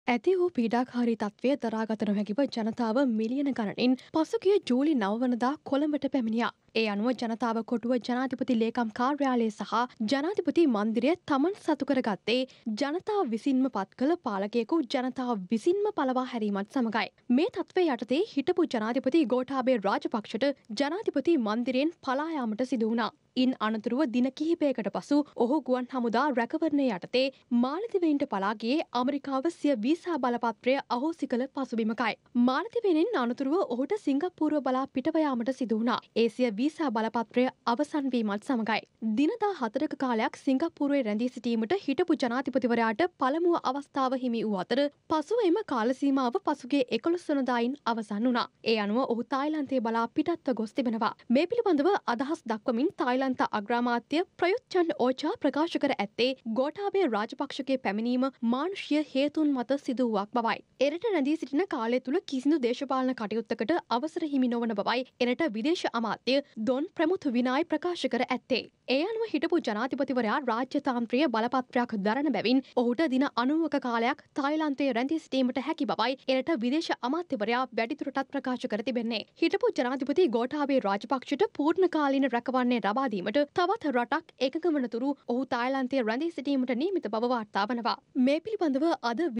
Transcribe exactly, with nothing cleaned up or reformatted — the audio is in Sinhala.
ඇති වූ පීඩාකාරී තත්ත්වය දරාගත නොහැකිව ජනතාව මිලියන ගණනින් පසුගිය ජූලි නවවනදා කොළඹට පැමිණියා. ඒ අනුව ජනතාව කොටුව ජනාධිපති ලේකම් කාර්යාලය සහ ජනාධිපති මන්දිරය තමන් සතු කරගත්තේ ජනතාව විසින්ම පත් කළ පාලකයෙකු ජනතාව විසින්ම පලවා හැරීමත් සමගයි. මේ තත්ත්වය යටතේ හිටපු ජනාධිපති ගෝඨාභය රාජපක්ෂට ජනාධිපති මන්දිරයෙන් පලා යාමට සිදු වුණා. ඉන් අනතුරුව දින කිහිපයකට පසු ඔහු ගුවන් හමුදා රැකවරණය යටතේ මාලදිවයින්ට පලා ගියේ ඇමරිකාව සිය වීසා බලපත්‍රය අහෝසි කළ පසුබිමකයි. මාලදිවයිනෙන් අනතුරුව ඔහුට සිංගප්පූරුව බලා පිටව යාමට සිදු වුණා. ඒ සිය වීසා බලපත්‍රය අවසන් වීමත් සමගයි. දිනදා හතරක කාලයක් සිංගප්පූරුවේ රැඳී සිටීමට හිටපු ජනාධිපතිවරයාට පළමුව අවස්ථාව හිමි වූ අතර පසුව එම කාල සීමාව පසුගිය එකොළොස් වෙනිදායින් අවසන් වුණා. ඒ අනුව ඔහු තායිලන්තයේ බලා පිටත්ව ගොස් තිබෙනවා. මේ පිළිබඳව අදහස් දක්වමින් තායිලන්ත අග්‍රාමාත්‍ය ප්‍රයුත් චන් ඕචා ප්‍රකාශ කර ඇත්තේ ගෝඨාභය රාජපක්ෂගේ පැමිණීම මානුෂීය හේතුන් මත සිදුවුවක් බවයි. එරට රැඳී සිටින කාලය තුළ කිසිදු දේශපාලන කටයුත්තකට අවසර හිමි නොවන බවයි එරට විදේශ අමාත්‍ය දොන් ප්‍රමුත් විනායි ප්‍රකාශ කර ඇත්තේ. ඒ අනුව හිටපු ජනාධිපතිවරයා රාජ්‍යතාන්ත්‍රීය බලපත්‍රයක් දරන බැවින් ඔහුට දින අනූවක කාලයක් තායිලන්තයේ රැඳී සිටීමට හැකි බවයි එරට විදේශ අමාත්‍යවරයා වැඩිදුරටත් ප්‍රකාශ කර තිබෙන්නේ. හිටපු ජනාධිපති ගෝඨාභය රාජපක්ෂට පූර්ණකාලීන රැකවරණය ලබා දීමට තවත් රටක් එකඟ වනතුරු ඔහු තායිලන්තයේ රැඳී සිටීමට නියමිත බව වාර්තා වනවා. මේ පිළිබඳව අද